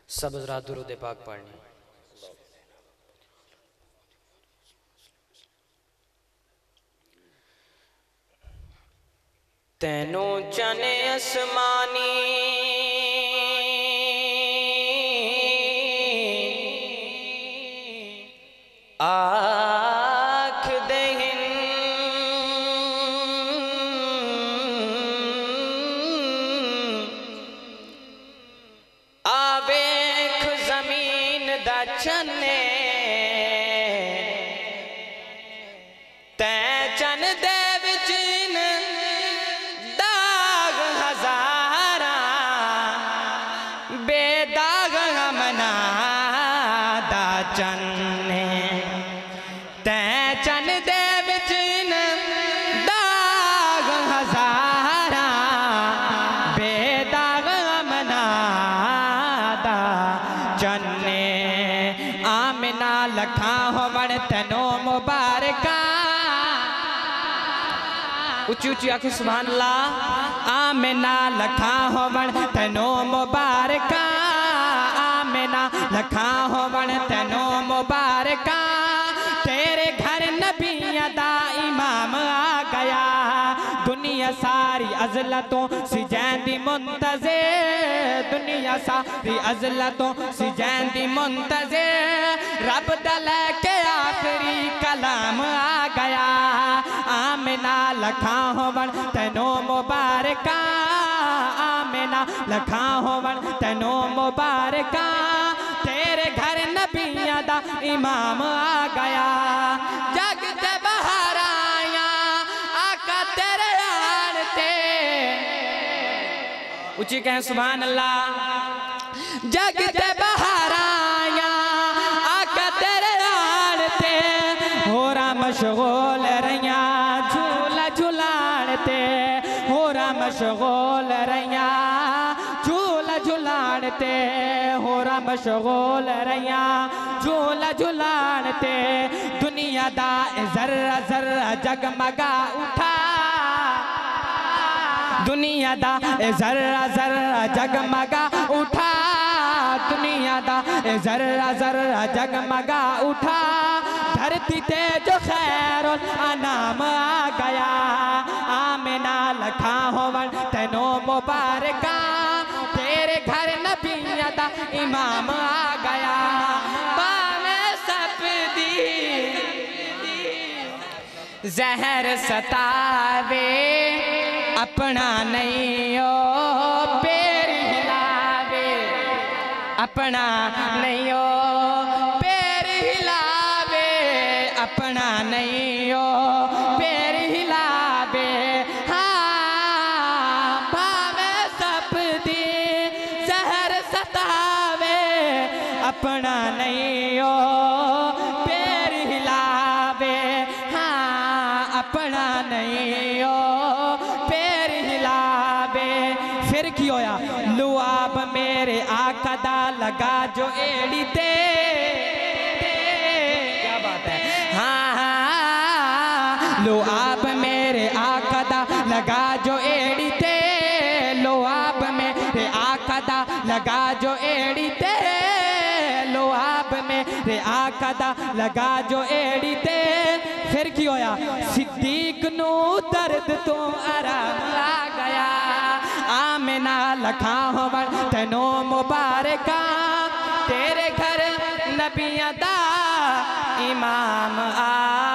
सब हज़रात दुरूद पाक पढ़नी। तैनों चने आसमानी आख देहिन आवेख जमीन दा चने तै चन दे विच दाग हज़ारा बेदाग हमना दा चने तै चन दे विच दाग हज़ारा बेदाग हमना दा चने आमिना लखा होवण तैनों मुबारका उची उची आखिर सुभान अल्लाह। आमिना लखा होवण तैनों मुबारका आमिना लखा होवण तैनों मुबारका तेरे घर नबियां दा इमाम आ गया दुनिया सारी अज़लतों सी जैंदी मुंतज़िर दुनिया सारी अज़लतों सी जैंदी मुंतज़िर रब दा लेके आखिरी कलाम आ गया आमिना लखा होवण तैनों मुबारका आमिना लखा होवण तैनों मुबारका तेरे घर नबियां दा इमाम आ गया जग ते बाहर आया आका तेरे आन ते उची कहें सुभान अल्लाह। जग ते बाहर आया आका तेरे आन ते होरा मशगूल रहिया झूला झुलाते होरा मशगूल रहिया झूला झुलाते होरा मशगूल रहिया झूला झुलाते दुनिया दा जर्रा जर्रा जगमगा उठा दुनिया दा जर्रा जर्रा जगमगा उठा दुनिया दा जर्रा जर्रा जगमगा उठा धरती ते जो खैरुल अनाम आ गया आमिना लखा होवण तैनों मुबारका तेरे घर नबियां दा इमाम आ गया पावे सपदी जहर सतावे अपना नहीं ओ पैर हिलावे अपना नहीं ओ पैर हिलावे अपना नहीं ओ पैर हिलावे हाँ भावे सपदी जहर सतावे अपना नहीं ओ पैर हिलावे हाँ अपना नहीं ओ पैर हिलावे फिर की होया लुआब मेरे आका दा लगा जो एड़ी ते क्या बात है हाँ लो आप मेरे आका दा लगा जो एड़ी ते लो आप मेरे आका दा लगा जो एड़ी ते लो आप मेरे आका दा लगा जो एड़ी ते फिर की होया सिद्दीक नू दर्द तो आराम आ गया आमिना लखा होवण तैनों मुबारका तेरे घर नबियां दा इमाम आ